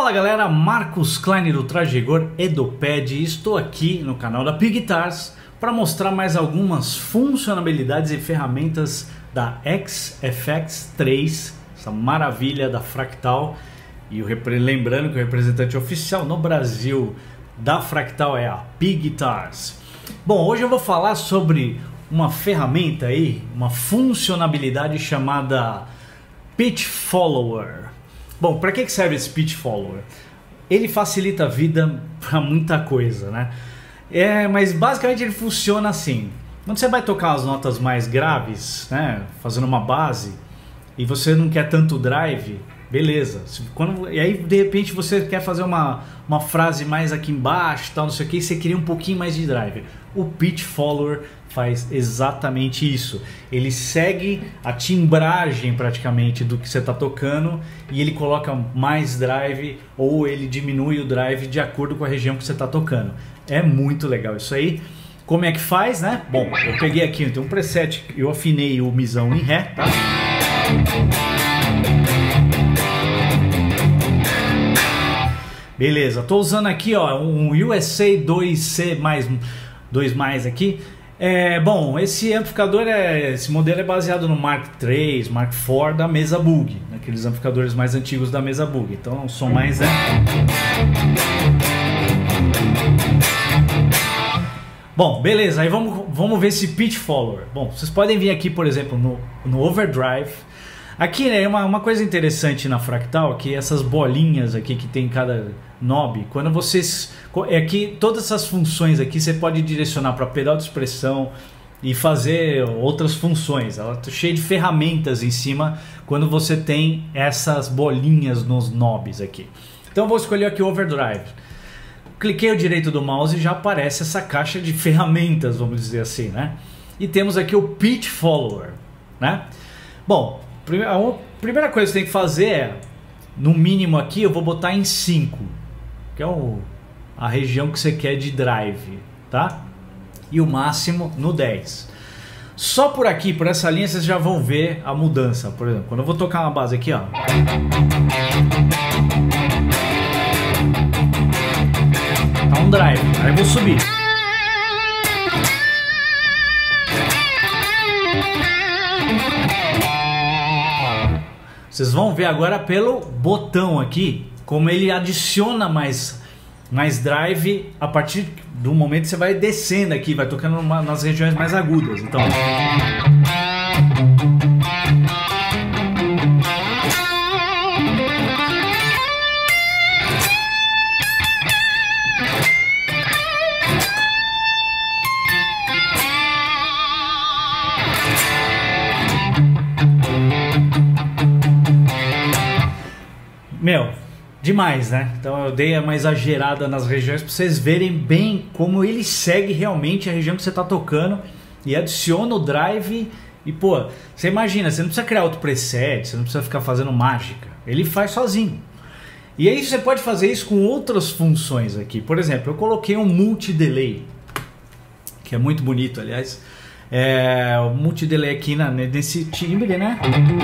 Fala galera, Marcos Klein do Traje Rigor e do Pad, e estou aqui no canal da Pig Guitars para mostrar mais algumas funcionalidades e ferramentas da XFX3, essa maravilha da Fractal. E lembrando que o representante oficial no Brasil da Fractal é a Pig Guitars. Bom, hoje eu vou falar sobre uma ferramenta aí, uma funcionalidade chamada Pitch Follower. Bom, para que serve esse Pitch Follower? Ele facilita a vida para muita coisa, né? Mas basicamente ele funciona assim. Quando você vai tocar as notas mais graves, né, fazendo uma base, e você não quer tanto drive, beleza. E aí de repente você quer fazer uma frase mais aqui embaixo, tal, não sei o que, e você queria um pouquinho mais de drive. O Pitch Follower faz exatamente isso. Ele segue a timbragem praticamente do que você está tocando e ele coloca mais drive ou ele diminui o drive de acordo com a região que você está tocando. É muito legal isso aí. Como é que faz, né? Bom, eu peguei aqui, tem um preset, eu afinei o misão em Ré, tá? Beleza, tô usando aqui ó, um USA 2C+2+ aqui. Bom, esse amplificador, esse modelo é baseado no Mark III, Mark IV da Mesa Bug, aqueles amplificadores mais antigos da Mesa Bug. Então o som mais Bom, beleza, aí vamos ver esse Pitch Follower. Bom, vocês podem vir aqui, por exemplo, no Overdrive. Aqui é uma coisa interessante na Fractal, que essas bolinhas aqui que tem em cada knob, quando vocês... Aqui, todas essas funções aqui você pode direcionar para pedal de expressão e fazer outras funções. Ela está cheia de ferramentas em cima quando você tem essas bolinhas nos knobs aqui. Então eu vou escolher aqui o Overdrive. Cliquei o direito do mouse e já aparece essa caixa de ferramentas, vamos dizer assim, né? E temos aqui o Pitch Follower, né? Bom, a primeira coisa que você tem que fazer é, no mínimo aqui eu vou botar em 5, que é a região que você quer de drive, tá? E o máximo no 10. Só por aqui, por essa linha, vocês já vão ver a mudança. Por exemplo, quando eu vou tocar uma base aqui, ó, tá um drive, aí eu vou subir. Vocês vão ver agora pelo botão aqui como ele adiciona mais drive a partir do momento que você vai descendo aqui, vai tocando nas regiões mais agudas. Então, meu, demais, né? Então eu dei uma exagerada nas regiões para vocês verem bem como ele segue realmente a região que você está tocando e adiciona o drive. E pô, você imagina, você não precisa criar outro preset, você não precisa ficar fazendo mágica, ele faz sozinho. E aí você pode fazer isso com outras funções aqui. Por exemplo, eu coloquei um multi-delay, que é muito bonito, aliás. O multi-delay aqui nesse timbre, né?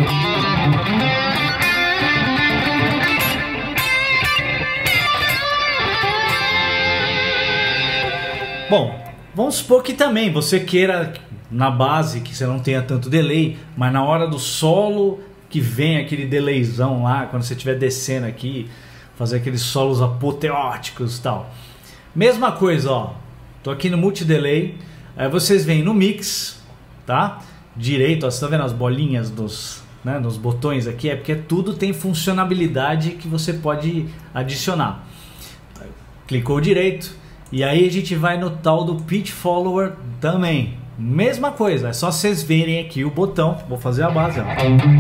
Bom, vamos supor que também você queira na base que você não tenha tanto delay, mas na hora do solo que vem aquele delayzão lá, quando você estiver descendo aqui, fazer aqueles solos apoteóticos e tal. Mesma coisa, ó, tô aqui no multi-delay, aí vocês vêm no mix, tá? Direito, ó, você tá vendo as bolinhas nos botões aqui? É porque tudo tem funcionalidade que você pode adicionar. Clicou direito. E aí a gente vai no tal do Pitch Follower também. Mesma coisa, é só vocês verem aqui o botão. Vou fazer a base, ó.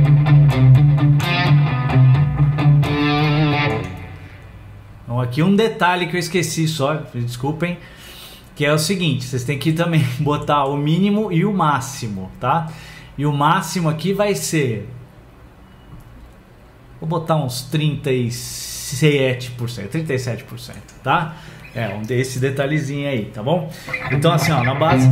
Então aqui um detalhe que eu esqueci só, desculpem, que é o seguinte, vocês têm que também botar o mínimo e o máximo, tá? E o máximo aqui vai ser, vou botar uns 37%, 37%, tá? Esse detalhezinho aí, tá bom? Então assim, ó, na base.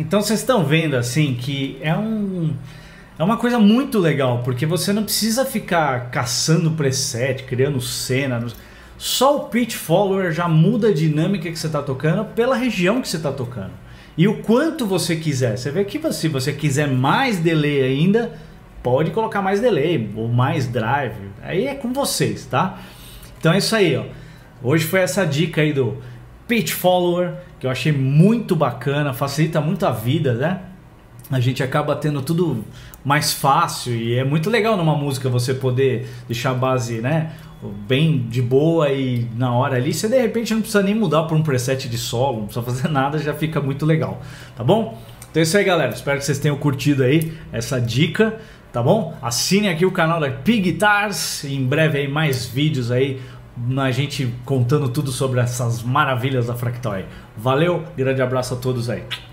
Então vocês estão vendo assim que é uma coisa muito legal, porque você não precisa ficar caçando preset, criando cena. Só o pitch follower já muda a dinâmica que você está tocando pela região que você está tocando. E o quanto você quiser. Você vê que se você quiser mais delay ainda, pode colocar mais delay ou mais drive. Aí é com vocês, tá? Então é isso aí, ó. Hoje foi essa dica aí do pitch follower, que eu achei muito bacana, facilita muito a vida, né? A gente acaba tendo tudo mais fácil e é muito legal numa música você poder deixar a base, né, bem de boa e na hora ali você de repente não precisa nem mudar para um preset de solo, não precisa fazer nada, já fica muito legal, tá bom? Então é isso aí, galera, espero que vocês tenham curtido aí essa dica, tá bom? Assine aqui o canal da PigGuitars, em breve aí mais vídeos aí, a gente contando tudo sobre essas maravilhas da Fractal aí. Valeu, grande abraço a todos aí.